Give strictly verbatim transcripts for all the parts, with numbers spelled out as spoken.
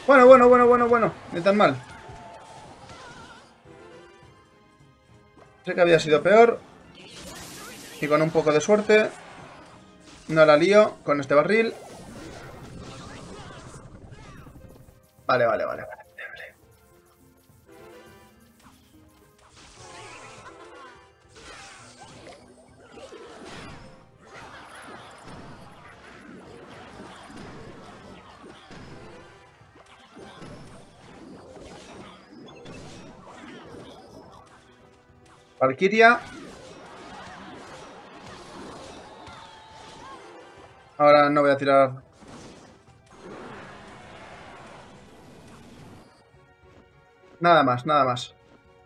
Bueno, bueno, bueno, bueno, bueno. Ni tan mal. Sé que había sido peor. Y con un poco de suerte no la lío con este barril. Vale, vale, vale, vale. Valkyria. Ahora no voy a tirar. Nada más, nada más.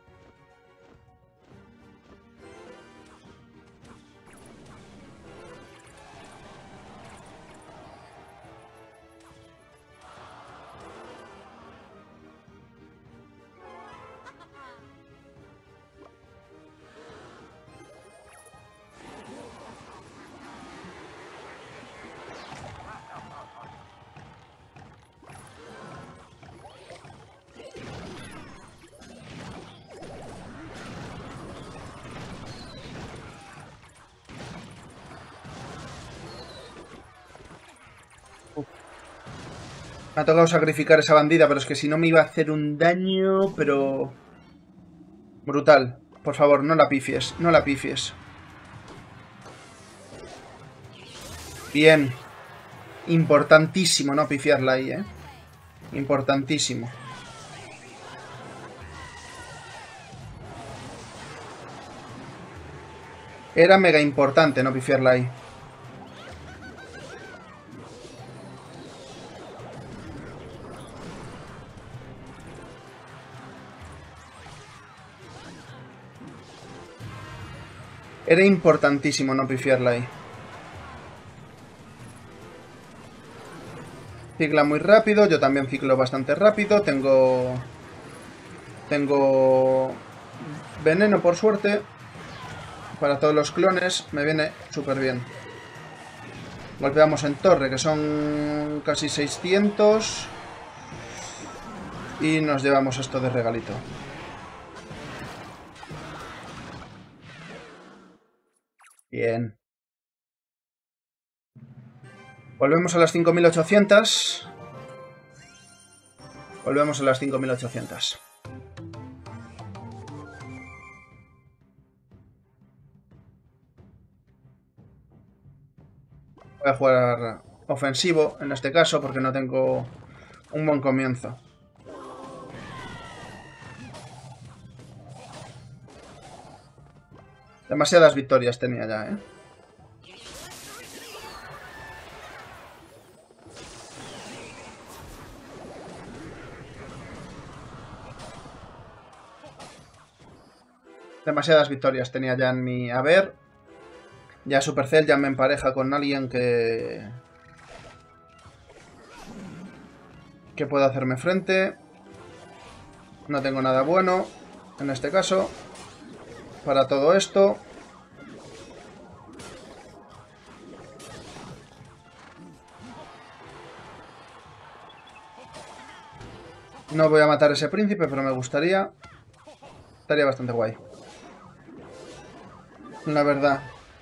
Me ha tocado sacrificar esa bandida, pero es que si no me iba a hacer un daño, pero... brutal. Por favor, no la pifies, no la pifies. Bien. Importantísimo no pifiarla ahí, ¿eh? Importantísimo. Era mega importante no pifiarla ahí. Era importantísimo no pifiarla ahí. Cicla muy rápido, yo también ciclo bastante rápido. Tengo... Tengo... veneno por suerte. Para todos los clones me viene súper bien. Golpeamos en torre, que son casi seiscientos. Y nos llevamos esto de regalito. Bien. Volvemos a las cinco mil ochocientos. Volvemos a las cinco mil ochocientos. Voy a jugar ofensivo en este caso porque no tengo un buen comienzo. Demasiadas victorias tenía ya, ¿eh? Demasiadas victorias tenía ya en mi haber. Ya Supercell ya me empareja con alguien que... que pueda hacerme frente. No tengo nada bueno en este caso para todo esto. No voy a matar a ese príncipe, pero me gustaría. Estaría bastante guay, la verdad.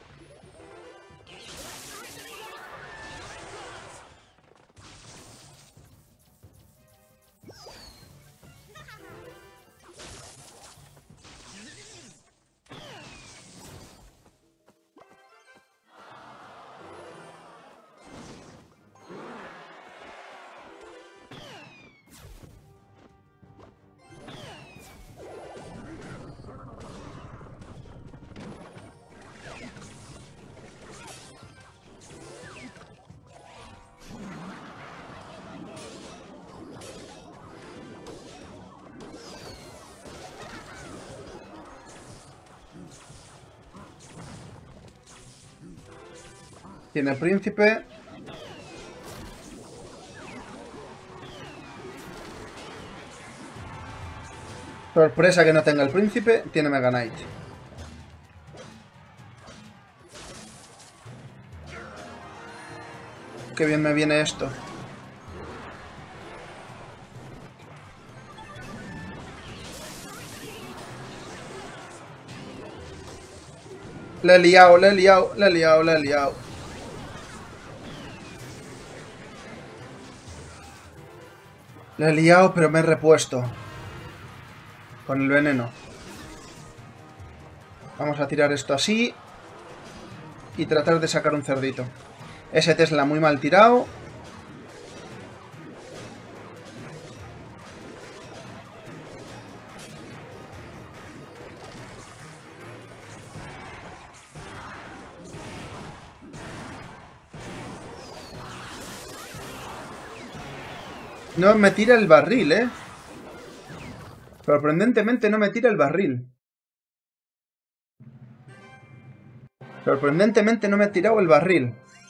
Tiene príncipe. Sorpresa que no tenga el príncipe. Tiene Mega Knight. Qué bien me viene esto. Le he liado, le he liado, le he liado, le he liado. Le he liado, pero me he repuesto. Con el veneno. Vamos a tirar esto así. Y tratar de sacar un cerdito. Ese Tesla muy mal tirado. No me tira el barril, ¿eh? Sorprendentemente no me tira el barril. Sorprendentemente no me ha tirado el barril.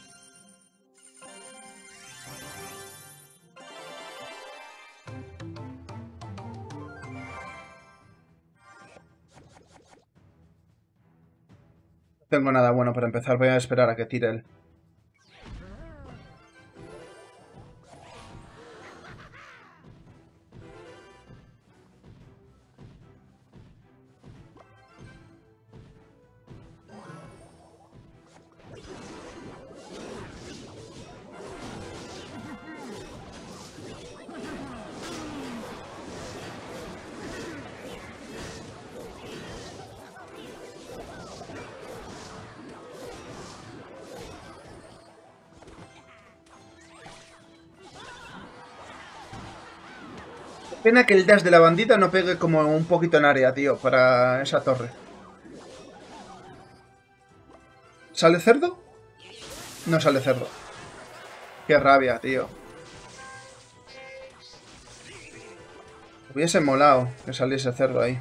No tengo nada bueno para empezar. Voy a esperar a que tire él. Pena que el dash de la bandita no pegue como un poquito en área, tío, para esa torre. ¿Sale cerdo? No sale cerdo. Qué rabia, tío. Hubiese molado que saliese cerdo ahí.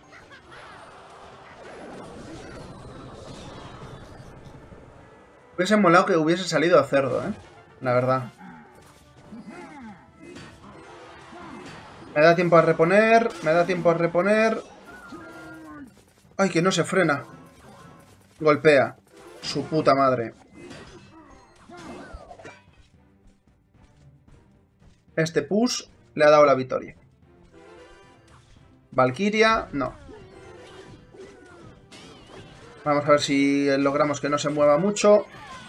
Hubiese molado que hubiese salido a cerdo, eh. La verdad. Me da tiempo a reponer. Me da tiempo a reponer. Ay, que no se frena. Golpea. Su puta madre. Este push le ha dado la victoria. Valkyria, no. Vamos a ver si logramos que no se mueva mucho.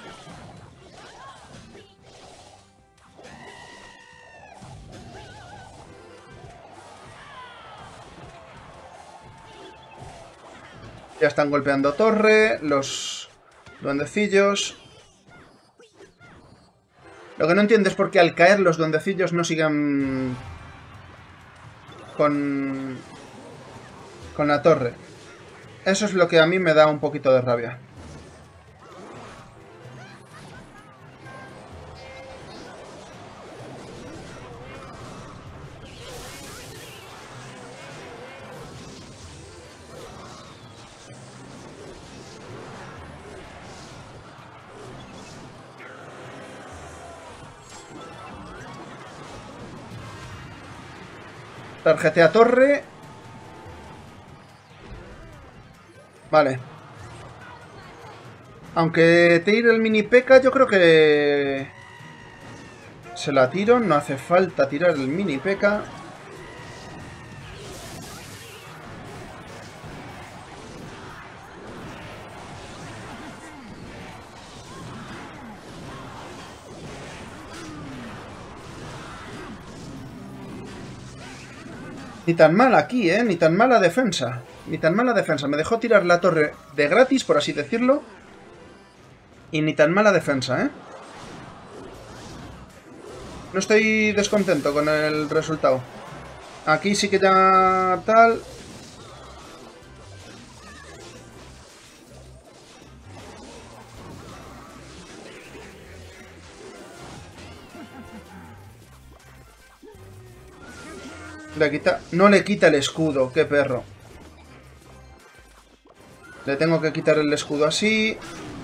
Ya están golpeando torre, los duendecillos. Lo que no entiendo es por qué al caer los duendecillos no sigan con, con la torre. Eso es lo que a mí me da un poquito de rabia. Tarjetea torre. Vale. Aunque tire el mini P.E.K.K.A, yo creo que... se la tiro. No hace falta tirar el mini P.E.K.K.A. Ni tan mal aquí, ¿eh? Ni tan mala defensa. Ni tan mala defensa. Me dejó tirar la torre de gratis, por así decirlo. Y ni tan mala defensa, ¿eh? No estoy descontento con el resultado. Aquí sí que ya tal... Le quita... No le quita el escudo, qué perro. Le tengo que quitar el escudo así.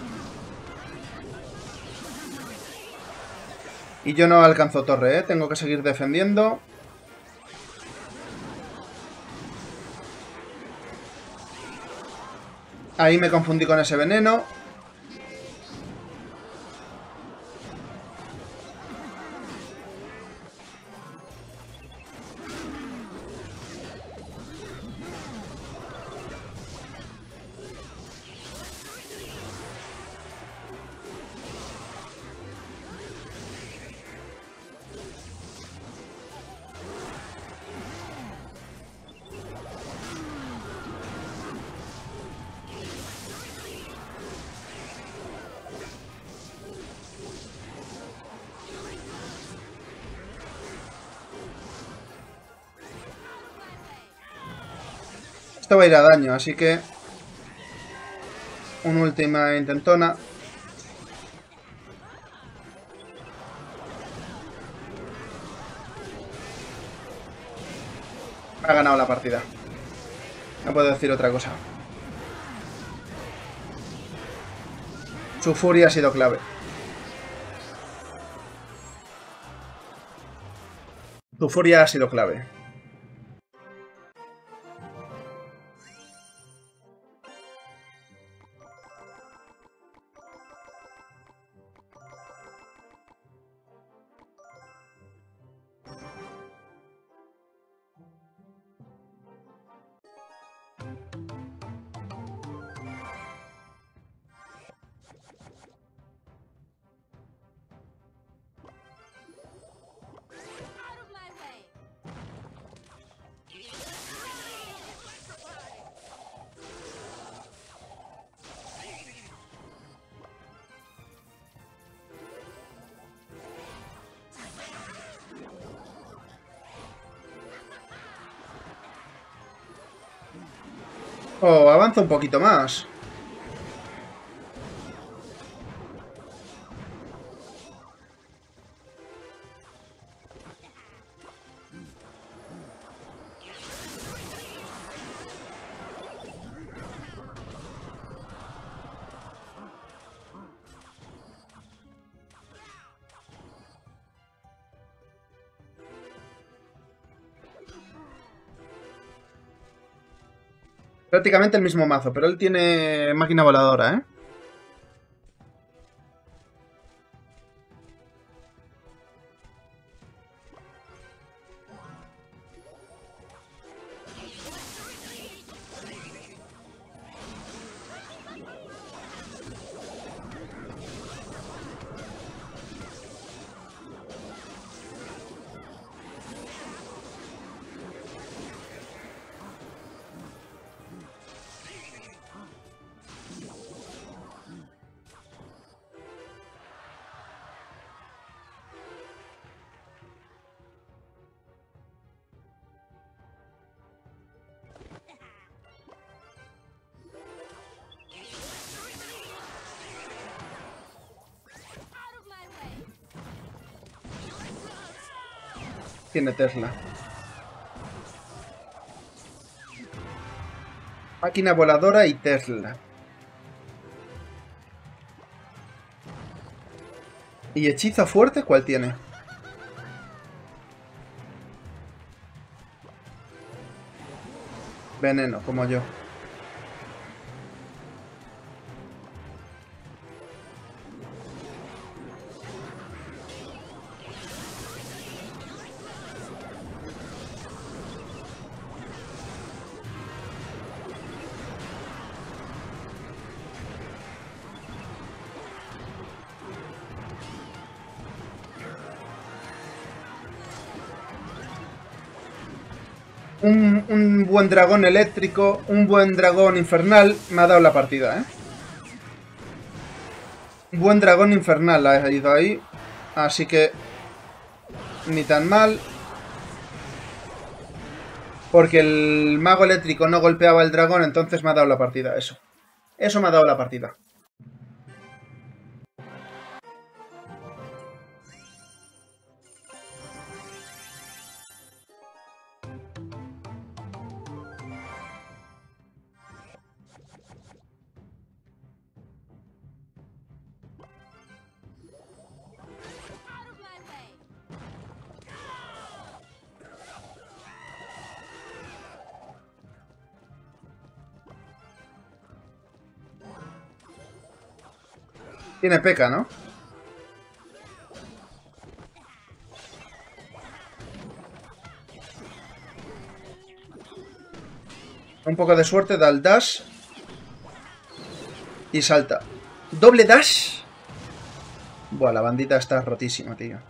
Y yo no alcanzo torre, ¿eh? Tengo que seguir defendiendo. Ahí me confundí con ese veneno. Esto va a ir a daño, así que... Una última intentona. Ha ganado la partida. No puedo decir otra cosa. Su furia ha sido clave. Su furia ha sido clave. Oh, avanza un poquito más. Prácticamente el mismo mazo, pero él tiene máquina voladora, ¿eh? Tiene Tesla. Máquina voladora y Tesla. ¿Y hechizo fuerte cuál tiene? Veneno, como yo. Un, un buen dragón eléctrico, un buen dragón infernal me ha dado la partida, ¿eh? Un buen dragón infernal ha ido ahí. Así que... Ni tan mal. Porque el mago eléctrico no golpeaba el dragón, entonces me ha dado la partida, eso. Eso me ha dado la partida. Tiene P.K., ¿no? Un poco de suerte, da el dash. Y salta. ¿Doble dash? Buah, la bandita está rotísima, tío.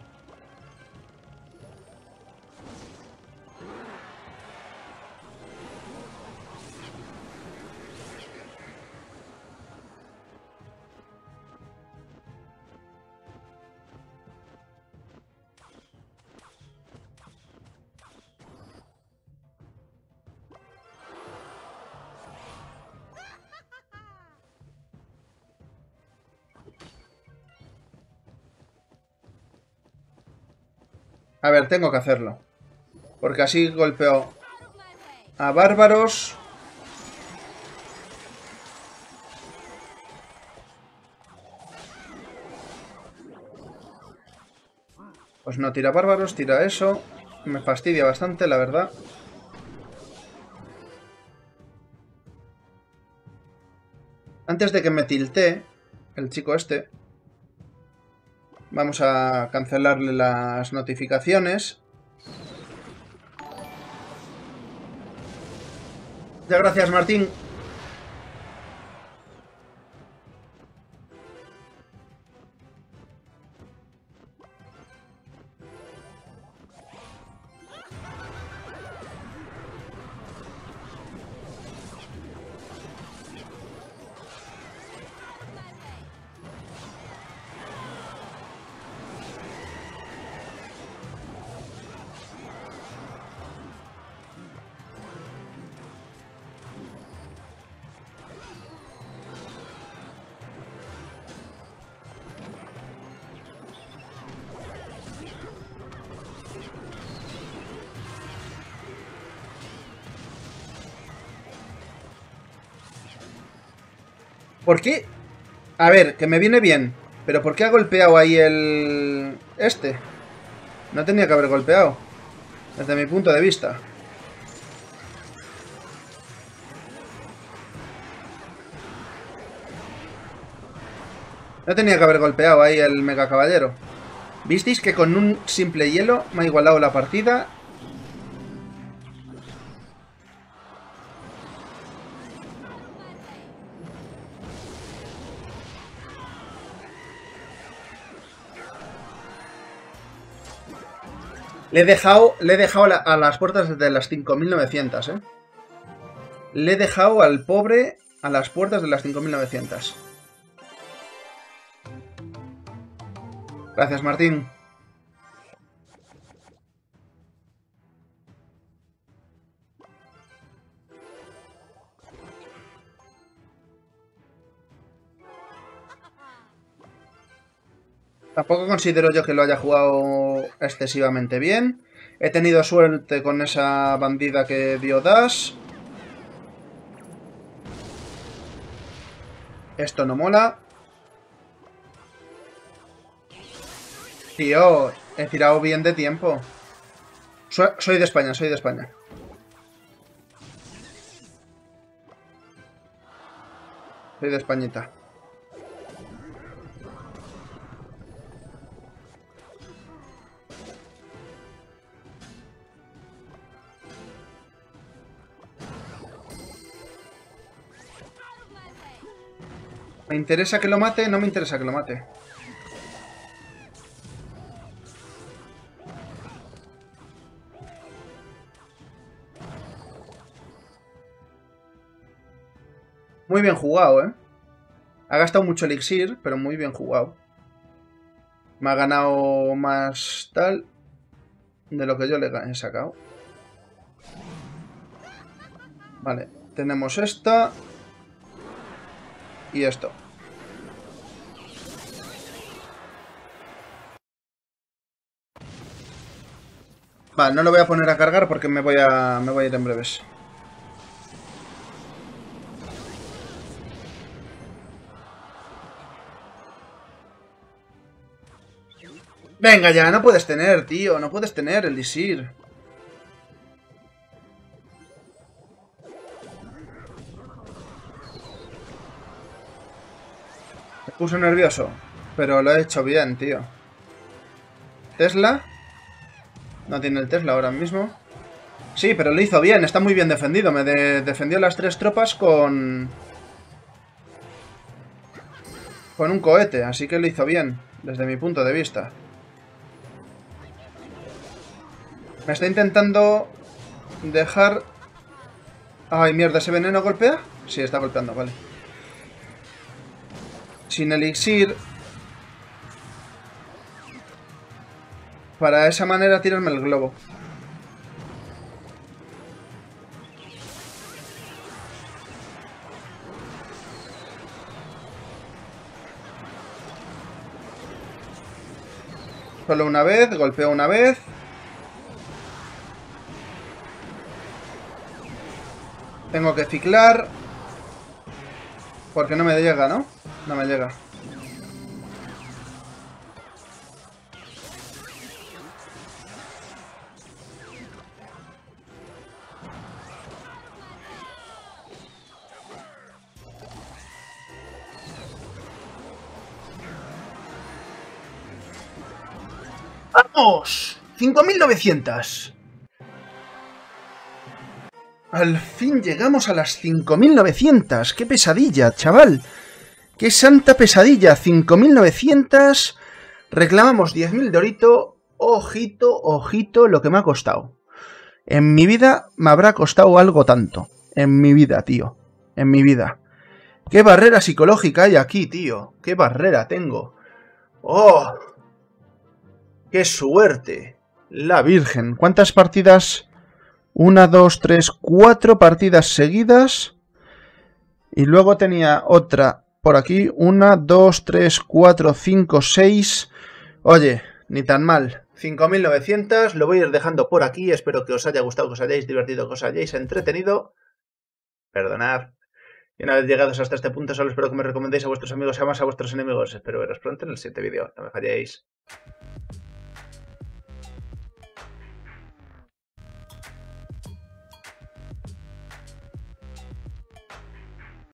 A ver, tengo que hacerlo. Porque así golpeo a bárbaros. Pues no tira bárbaros, tira eso. Me fastidia bastante, la verdad. Antes de que me tiltee el chico este, vamos a cancelarle las notificaciones. Muchas gracias, Martín. ¿Por qué? A ver, que me viene bien. Pero ¿por qué ha golpeado ahí el... este? No tenía que haber golpeado. Desde mi punto de vista. No tenía que haber golpeado ahí el mega caballero. ¿Visteis que con un simple hielo me ha igualado la partida? Le he dejado, le he dejado la, a las puertas de las cinco mil novecientas, ¿eh? Le he dejado al pobre a las puertas de las cinco mil novecientas. Gracias, Martín. Tampoco considero yo que lo haya jugado excesivamente bien. He tenido suerte con esa bandida que dio Dash. Esto no mola. Tío, he tirado bien de tiempo. Soy de España, soy de España. Soy de Españita. ¿Me interesa que lo mate? No me interesa que lo mate. Muy bien jugado, ¿eh? Ha gastado mucho elixir, pero muy bien jugado. Me ha ganado más tal de lo que yo le he sacado. Vale, tenemos esta. Y esto. Vale, no lo voy a poner a cargar porque me voy a, me voy a ir en breves. Venga ya, no puedes tener, tío. No puedes tener el elixir. Me puso nervioso. Pero lo he hecho bien, tío. ¿Tesla? No tiene el Tesla ahora mismo. Sí, pero lo hizo bien. Está muy bien defendido. Me de defendió las tres tropas con... con un cohete. Así que lo hizo bien. Desde mi punto de vista. Me está intentando dejar... Ay, mierda, ¿ese veneno golpea? Sí, está golpeando, vale. Sin elixir. Para esa manera tirarme el globo. Solo una vez, golpeo una vez. Tengo que ciclar. Porque no me llega, ¿no? No me llega. ¡Vamos! cinco mil novecientos. Al fin llegamos a las cinco mil novecientos. ¡Qué pesadilla, chaval! ¡Qué santa pesadilla! cinco mil novecientos. Reclamamos diez mil de orito. Ojito, ojito lo que me ha costado. En mi vida me habrá costado algo tanto. En mi vida, tío. En mi vida. ¡Qué barrera psicológica hay aquí, tío! ¡Qué barrera tengo! ¡Oh! ¡Qué suerte! La Virgen. ¿Cuántas partidas? Una, dos, tres, cuatro partidas seguidas. Y luego tenía otra por aquí. Una, dos, tres, cuatro, cinco, seis. Oye, ni tan mal. cinco mil novecientos. Lo voy a ir dejando por aquí. Espero que os haya gustado, que os hayáis divertido, que os hayáis entretenido. Perdonad. Y una vez llegados hasta este punto, solo espero que me recomendéis a vuestros amigos y además a vuestros enemigos. Espero veros pronto en el siguiente vídeo. No me falléis.